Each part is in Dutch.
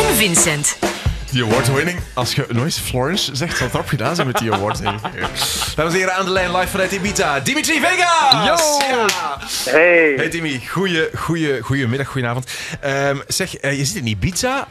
Vincent. Die award-winning, als je nooit Florence zegt, zal het erop gedaan zijn met die award. Dames en heren, aan de lijn live vanuit Ibiza, Dimitri Vegas! Yo! Ja. Hey Timmy, goedemiddag, goedenavond. Zeg, je zit in Ibiza.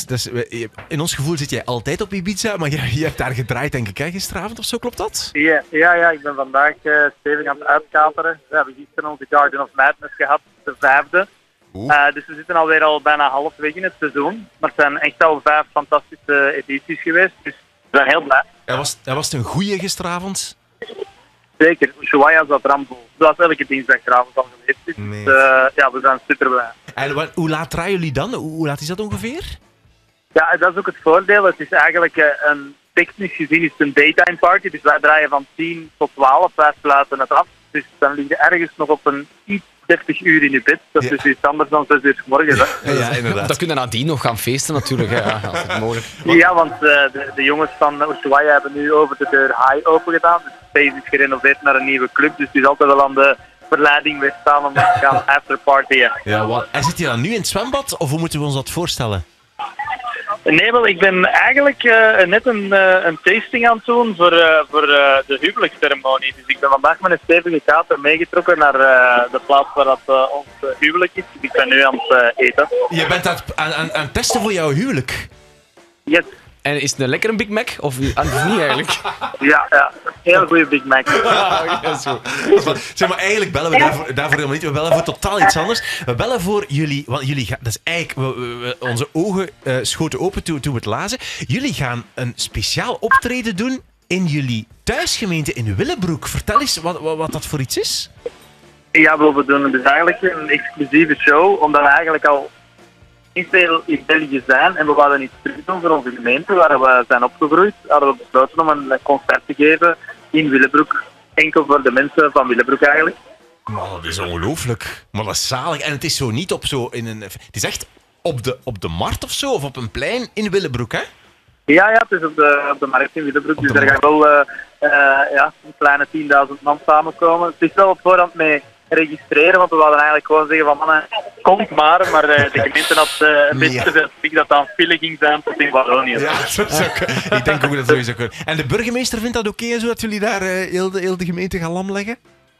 In ons gevoel zit jij altijd op Ibiza, maar je hebt daar gedraaid, denk ik, hè, gisteravond of zo, klopt dat? Ja, ik ben vandaag stevig aan het uitkateren. We hebben gisteren onze Garden of Madness gehad, de 5e. Dus we zitten alweer al bijna halfweg in het seizoen. Maar het zijn echt al 5 fantastische edities geweest, dus we zijn heel blij. En was het een goeie gisteravond? Zeker, Ushuaia zat ramvol. Zoals elke dinsdagavond al geweest is. Nee. Dus we zijn super blij. En hoe laat draaien jullie dan? Hoe laat is dat ongeveer? Ja, dat is ook het voordeel. Het is eigenlijk technisch gezien is het een daytime party. Dus wij draaien van 10 tot 12, wij sluiten het af. Dus dan lig je ergens nog op een iets 30 uur in je bed. Dat is dus iets anders dan 6 uur 's morgens. Ja, inderdaad. Dan kunnen we nadien nog gaan feesten natuurlijk, hè, als het mogelijk. Ja, want de jongens van Ushuaia hebben nu over de deur High open gedaan. Dus Space is gerenoveerd naar een nieuwe club. Dus het is altijd wel aan de verleiding weerstaan om te gaan afterpartyen. Ja, wat? En zit je dan nu in het zwembad, of hoe moeten we ons dat voorstellen? Nee, wel, ik ben eigenlijk net een tasting aan het doen voor de huwelijksceremonie. Dus ik ben vandaag met een stevige kater meegetrokken naar de plaats waar dat ons huwelijk is. Dus ik ben nu aan het eten. Je bent aan het testen voor jouw huwelijk. Yes. En is het een lekkere Big Mac? Of niet eigenlijk? Ja, heel goede Big Mac. Ja, zo. Zeg maar, eigenlijk bellen we daarvoor helemaal niet. We bellen voor totaal iets anders. We bellen voor jullie, want jullie gaan, dat is eigenlijk, onze ogen schoten open toen we het lazen. Jullie gaan een speciaal optreden doen in jullie thuisgemeente in Willebroek. Vertel eens wat dat voor iets is. Ja, we doen dus eigenlijk een exclusieve show, omdat we eigenlijk al niet veel in België zijn en we wilden iets terug doen voor onze gemeente waar we zijn opgegroeid. Hadden we besloten om een concert te geven in Willebroek. Enkel voor de mensen van Willebroek eigenlijk. Maar dat is ongelooflijk. Maar dat is zalig. En het is zo niet op zo in een... Het is echt op de markt of zo, of op een plein in Willebroek, hè? Ja, het is op de markt in Willebroek. Dus er gaan wel een kleine 10.000 man samenkomen. Het is wel op voorhand mee registreren, want we wilden eigenlijk gewoon zeggen van mannen, komt maar de gemeente had een beetje te veel schrik dat dat een file ging zijn tot in Wallonië. Ja, dat is ook, ik denk ook dat het sowieso kunnen. En de burgemeester vindt dat oké, zodat jullie daar heel de gemeente gaan lam leggen?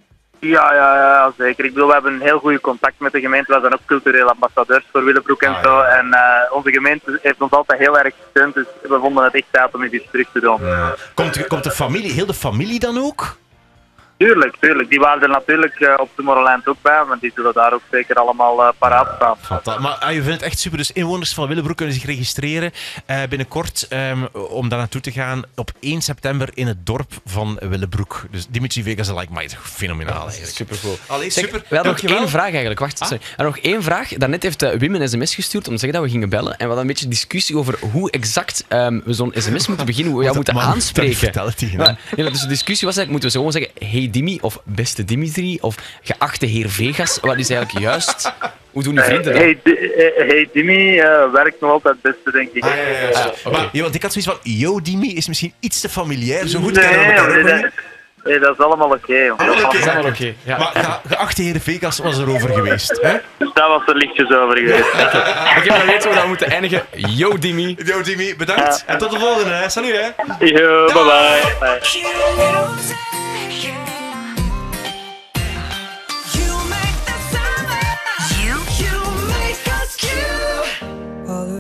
Ja, zeker. Ik bedoel, we hebben een heel goede contact met de gemeente. We zijn ook culturele ambassadeurs voor Willebroek en zo. Ja. En onze gemeente heeft ons altijd heel erg gesteund, dus we vonden het echt tijd om iets terug te doen. Ja. Komt de familie, heel de familie dan ook? Tuurlijk. Die waren er natuurlijk op Tomorrowland ook bij, want die zullen daar ook zeker allemaal paraat staan. Maar je vindt het echt super. Dus inwoners van Willebroek kunnen zich registreren binnenkort om daar naartoe te gaan op 1 september in het dorp van Willebroek. Dus Dimitri Vegas en Like Mike, fenomenaal eigenlijk. Supercool. Allee, super. We hadden nog één vraag eigenlijk. Wacht, sorry. We hadden nog één vraag. Daarnet heeft Wim een sms gestuurd om te zeggen dat we gingen bellen. En we hadden een beetje discussie over hoe exact we zo'n sms moeten beginnen, hoe we jou moeten aanspreken. Vertel het tegen hem. Dus de discussie was eigenlijk, moeten we gewoon zeggen, hey Dimi, of beste Dimitri, of geachte heer Vegas. Wat is eigenlijk juist? Hoe doen die vrienden dat? Hey Dimi werkt nog altijd het beste, denk ik. Maar, want ik had zoiets van, yo Dimi is misschien iets te familiair. Zo goed kennen we elkaar ook niet. Nee, dat is allemaal oké. Dat is allemaal oké. Ja. Maar geachte heer Vegas was erover geweest. Hè? Daar was er lichtjes over geweest. Oké, maar dan weten we dat we moeten eindigen. Yo Dimi. Yo Dimi, bedankt. En tot de volgende. Hè. Salut hè. Yo, bye.